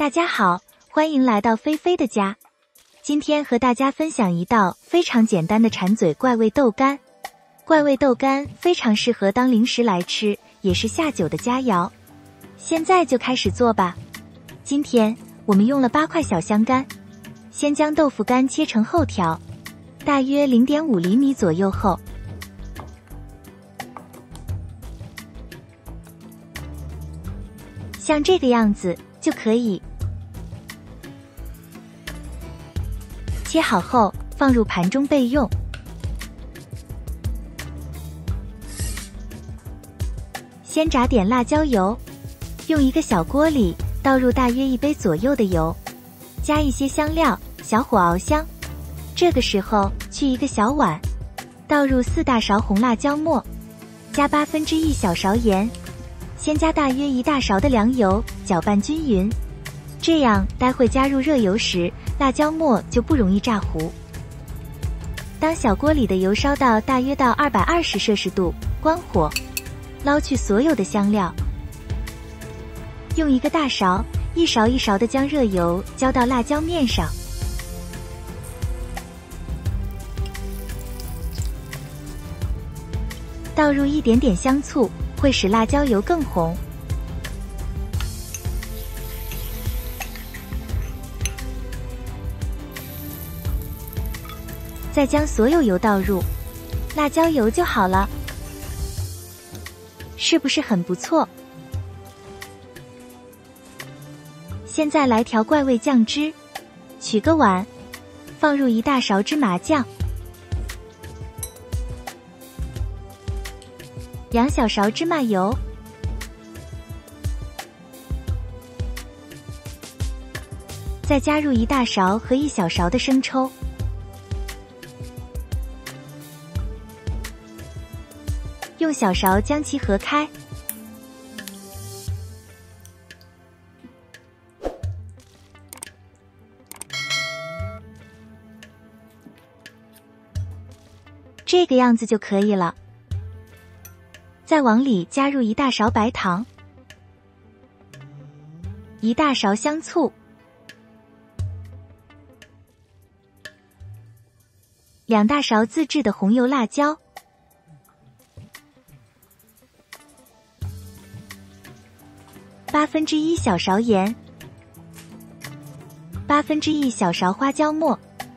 大家好，欢迎来到菲菲的家。今天和大家分享一道非常简单的馋嘴怪味豆干。怪味豆干非常适合当零食来吃，也是下酒的佳肴。现在就开始做吧。今天我们用了8块小香干，先将豆腐干切成厚条，大约 0.5 厘米左右厚。像这个样子就可以。切好后放入盘中备用。先炸点辣椒油，用一个小锅里倒入大约1杯左右的油，加一些香料，小火熬香。这个时候去一个小碗，倒入4大勺红辣椒末，加1/8小勺盐。先加大约1大勺的凉油，搅拌均匀，这样待会加入热油时，辣椒末就不容易炸糊。当小锅里的油烧到大约到220摄氏度，关火，捞去所有的香料，用一个大勺，一勺一勺地将热油浇到辣椒面上。倒入一点点香醋，会使辣椒油更红。再将所有油倒入，辣椒油就好了。是不是很不错？现在来调怪味酱汁，取个碗，放入1大勺芝麻酱，2小勺芝麻油，再加入1大勺和1小勺的生抽，用小勺将其和开，这个样子就可以了。再往里加入1大勺白糖，1大勺香醋，2大勺自制的红油辣椒，1/8小勺盐，1/8小勺花椒末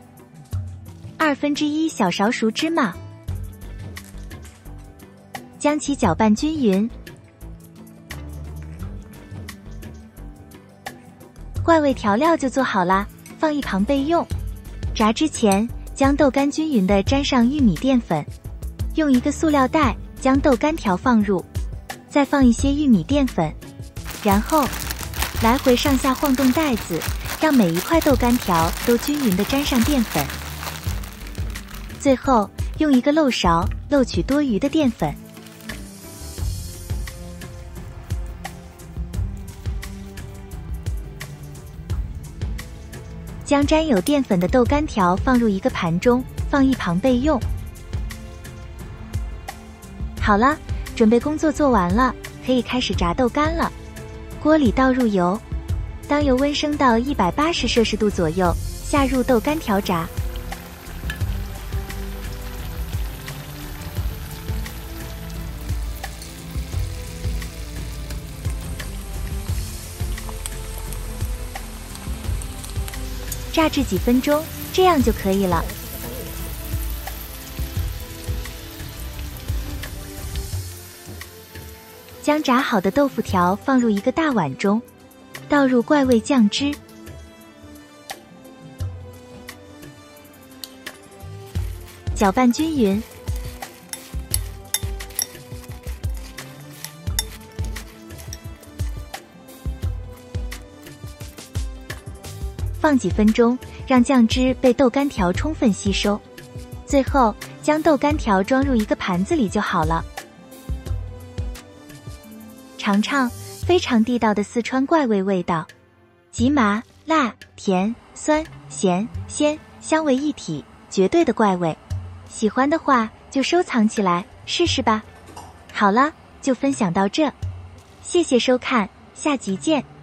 ，1/2小勺熟芝麻，将其搅拌均匀。怪味调料就做好啦，放一旁备用。炸之前将豆干均匀地沾上玉米淀粉，用一个塑料袋将豆干条放入，再放一些玉米淀粉，然后来回上下晃动袋子，让每一块豆干条都均匀地沾上淀粉。最后用一个漏勺漏取多余的淀粉。将沾有淀粉的豆干条放入一个盘中，放一旁备用。好了，准备工作做完了，可以开始炸豆干了。锅里倒入油，当油温升到180摄氏度左右，下入豆干条炸。炸至几分钟，这样就可以了。将炸好的豆腐条放入一个大碗中，倒入怪味酱汁，搅拌均匀。放几分钟，让酱汁被豆干条充分吸收。最后将豆干条装入一个盘子里就好了。尝尝非常地道的四川怪味味道，极麻、辣、甜、酸、咸、鲜，香为一体，绝对的怪味。喜欢的话就收藏起来，试试吧。好了，就分享到这，谢谢收看，下集见。